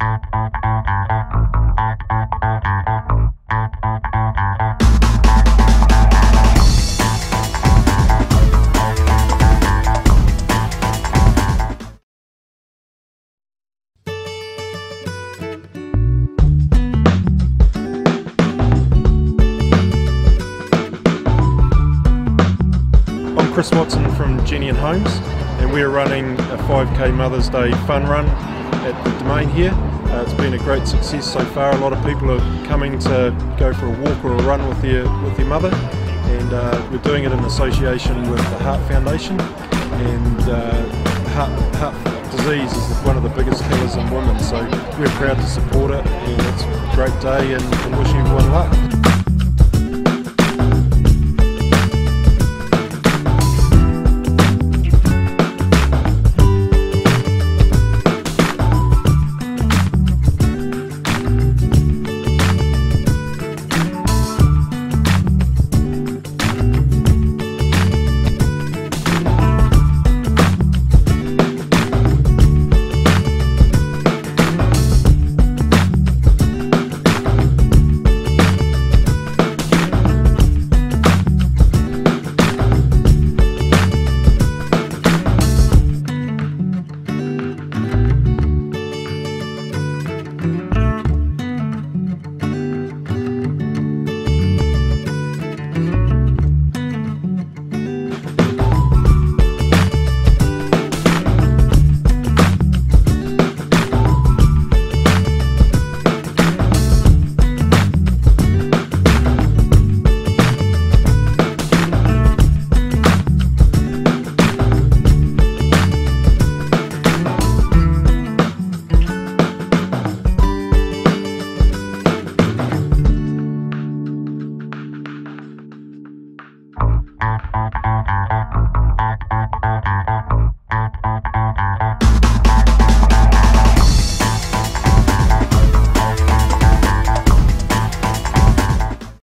Chris Watson from Jennian Homes, and we're running a 5k Mother's Day fun run at the Domain here. It's been a great success so far. A lot of people are coming to go for a walk or a run with their mother, and we're doing it in association with the Heart Foundation. And heart disease is one of the biggest killers in women, so we're proud to support it, and it's a great day and wish everyone luck.